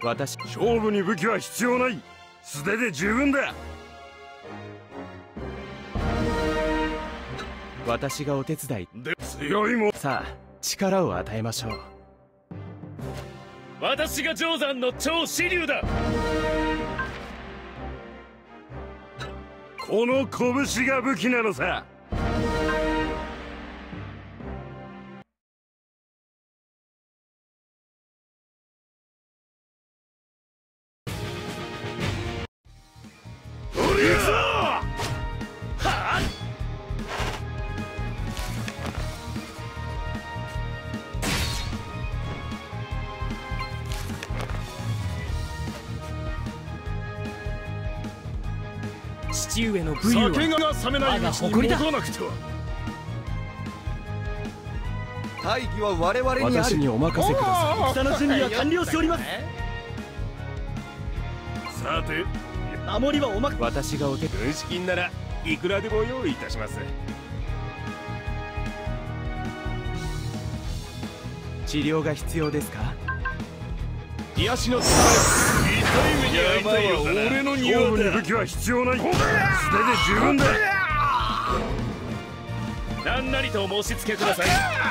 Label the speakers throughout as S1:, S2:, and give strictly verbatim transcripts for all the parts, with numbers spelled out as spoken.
S1: 私、
S2: 勝負に武器は必要ない。素手で十分だ。
S1: 私がお手伝い
S2: で強いもん。
S1: さあ力を与えましょう。
S3: 私が定山の超支流だ。
S2: この拳が武器なのさ。
S1: 父上の武勇
S2: 酒
S1: は
S2: が冷めないうちに戻らなくては。
S4: 大義は我々にある。
S1: 私にお任せください。
S5: 戦の準備は完了しております。
S2: さて、
S5: 守りはおま
S1: 私がお手
S2: 軍資金ならいくらでも用意いたします。
S1: 治療が必要ですか？
S2: 癒しの力。痛い目に遭いたいよ。俺の庭だ。勝負に武器は必要ない。素手で十分だ。
S3: 何なりとお申し付けください。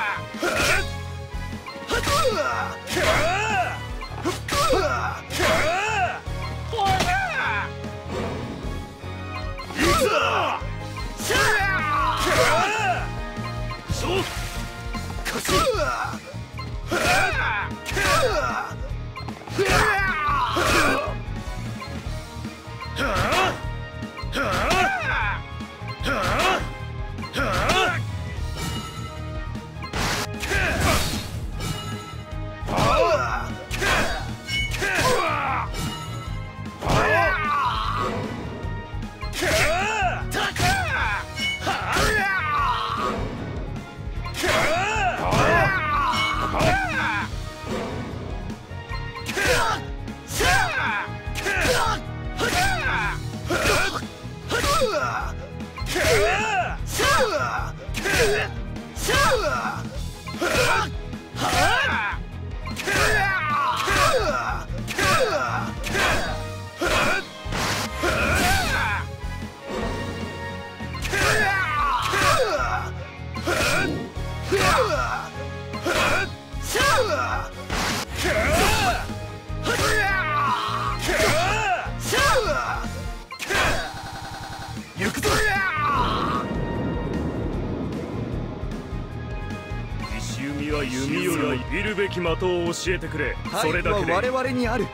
S2: 弓は弓よりも射るべき的を教えてくれ。それだけで。
S4: 我々にある。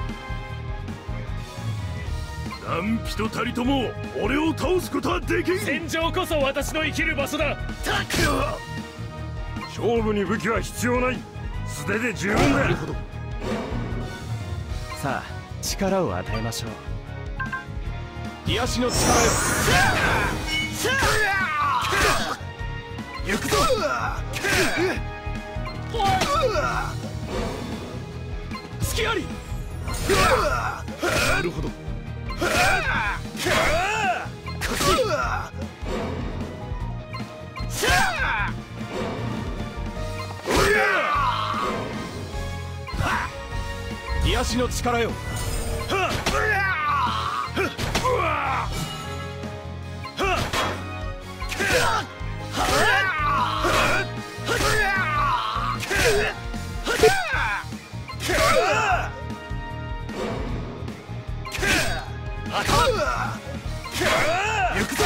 S2: 何人たりとも俺を倒すことはできん。
S3: 戦場こそ私の生きる場所だ。
S2: 勝負に武器は必要ない。素手で十分だ。なるほど。
S1: さあ力を与えましょう。
S2: 癒しの力よ。行くぞ。隙あり。なるほど。癒しの力よ。行くぞ。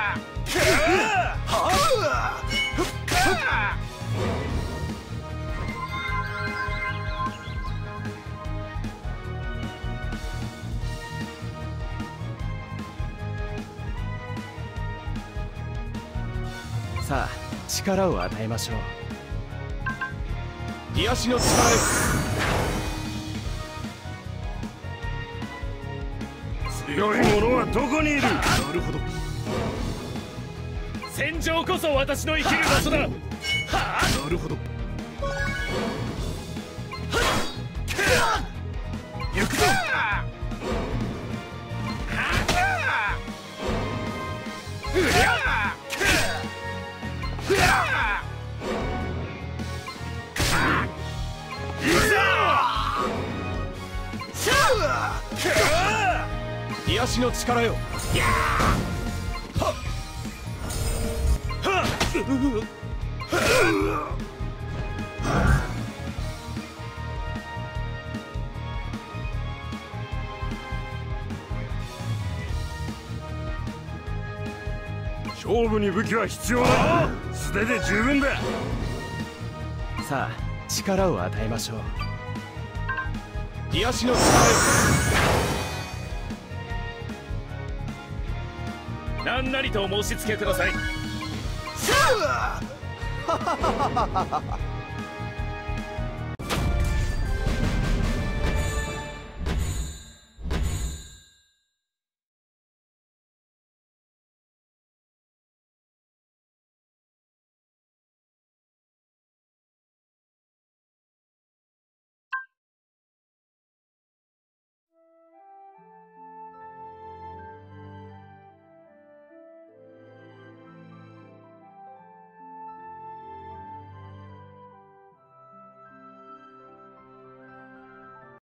S1: さあ力を与えましょう。
S2: 癒しの力よ。強い者はどこにいる。なるほど。
S3: 戦場こそ私の生きる場所だ。はあ、
S2: なるほど。行くぞ。
S1: 足の力よ。
S2: 勝負に武器は必要ない。素手で十分だ。
S1: さあ力を与えましょう。癒しの力よ。
S3: 何なりとお申し付けください。